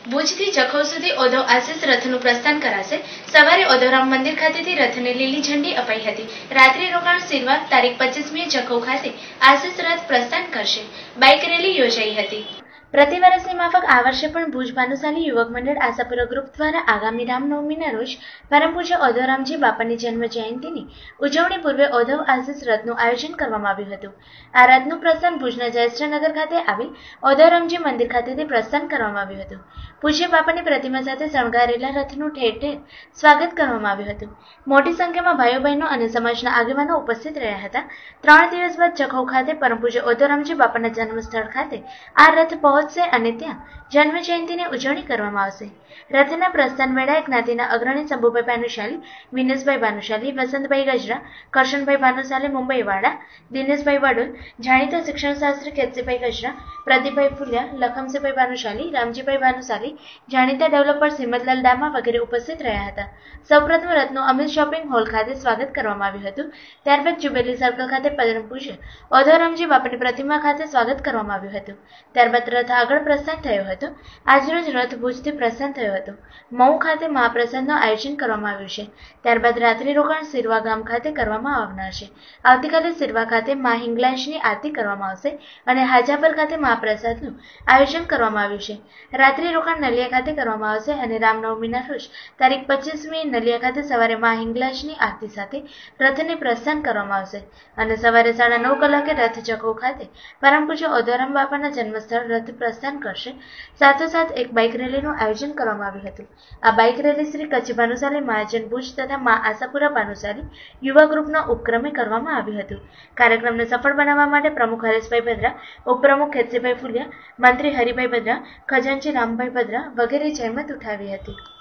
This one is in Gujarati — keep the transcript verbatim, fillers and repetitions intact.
ભુજથી જખૌ સુધી ઓધવ આશીષ રથનું પ્રસ્થાન કરાશે। સવારે ઓધવરામ મંદિર ખાતેથી રથને લીલી ઝંડી અપાઈ હતી। રાત્રિ રોકાણ સીરવા તારીખ પચીસમીએ જખૌ ખાતે આશીષ રથ પ્રસ્થાન કરશે। બાઇક રેલી યોજાઈ હતી। પ્રતિ વર્ષની માફક આ વર્ષે પણ ભુજ ભાનુશાલી યુવક મંડળ આશાપુરા ગ્રુપ દ્વારા આગામી રામનવમીના રોજ પરમ પૂજ્ય ઓધવરામજી બાપાની જન્મ જયંતિની ઉજવણી પૂર્વે ઓધવ આશીષ રથનું આયોજન કરવામાં આવ્યું હતું। આ રથનું પ્રસ્થાન ભુજના જયેશ્વરનગર ખાતે આવેલ ઓધવરામજી મંદિર ખાતેથી પ્રસ્થાન કરવામાં આવ્યું હતું। પૂજ્ય બાપાની પ્રતિમા સાથે શણગારેલા રથનું ઠેર ઠેર સ્વાગત કરવામાં આવ્યું હતું। મોટી સંખ્યામાં ભાઈઓ બહેનો અને સમાજના આગેવાનો ઉપસ્થિત રહ્યા હતા। ત્રણ દિવસ બાદ જખૌ ખાતે પરમ પૂજ્ય ઓધવરામજી બાપાના જન્મસ્થળ ખાતે આ રથ પહોંચશે અને ત્યાં જન્મ જયંતિની ઉજવણી કરવામાં આવશે। રથના પ્રસ્થાન વેળાએ જ્ઞાતિના અગ્રણી શંભુભાઈ ભાનુશાલી, વિનેશભાઈ ભાનુશાલી, વસંતભાઈ ગજરા, કરશનભાઈ ભાનુશાલી મુંબઈવાળા, દિનેશભાઈ વડોલ, જાણીતા શિક્ષણશાસ્ત્રી કેતસીભાઈ ગજરા, પ્રદીપભાઈ ફુલિયા, લખમસિંહભાઈ ભાનુશાલી, રામજીભાઈ ભાનુશાલી, જાણીતા ડેવલપર હિંમતલાલ ડામા વગેરે ઉપસ્થિત રહ્યા હતા। સૌપ્રથમ રથનું અમિત શોપિંગ હોલ ખાતે સ્વાગત કરવામાં આવ્યું હતું। ત્યારબાદ જુબેલી સર્કલ ખાતે પરમ પૂજ્ય ઓધવરામજી બાપાની પ્રતિમા ખાતે સ્વાગત કરવામાં આવ્યું હતું। ત્યારબાદ રથ આગળ પ્રસ્થાન થયો હતો। આજરોજ રથ ભુજથી પ્રસ્થાન થયો હતો। મઉ ખાતે મહાપ્રસાદનું આયોજન કરવામાં આવ્યું છે। ત્યારબાદ રાત્રિ રોકાણ સિરવા ગામ ખાતે કરવામાં આવનાર છે। આવતીકાલે સિરવા ખાતે મા હિંગલાજની આરતી કરવામાં આવશે અને હાજાપર ખાતે મહાપ્રસાદનું આયોજન કરવામાં આવ્યું છે। રાત્રિ રોકાણ નલિયા ખાતે કરવામાં આવશે અને રામનવમીના રોજ તારીખ પચીસમી નલિયા ખાતે સવારે મા હિંગલાજની આરતી સાથે રથને પ્રસ્થાન કરવામાં આવશે અને સવારે સાડા નવ કલાકે રથ જખૌ ખાતે પરમ પૂજ્ય ઓધવરામ બાપાના જન્મસ્થળ રથ પ્રસ્થાન કરશે। સાથોસાથ એક બાઇક રેલીનું આયોજન કરવામાં આવ્યું હતું। આ બાઇક રેલી શ્રી કચ્છી ભાનુશાલી મહાજન ભુજ તથા મા આશાપુરા ભાનુશાલી યુવા ગ્રુપના ઉપક્રમે કરવામાં આવ્યું હતું। કાર્યક્રમને સફળ બનાવવા માટે પ્રમુખ હરેશભાઈ ભદ્રા, ઉપપ્રમુખ કેતસીભાઈ ફુલિયા, મંત્રી હરિભાઈ ભદ્રા, ખજાનચી રામભાઈ ભદ્રા વગેરે જહેમત ઉઠાવી હતી।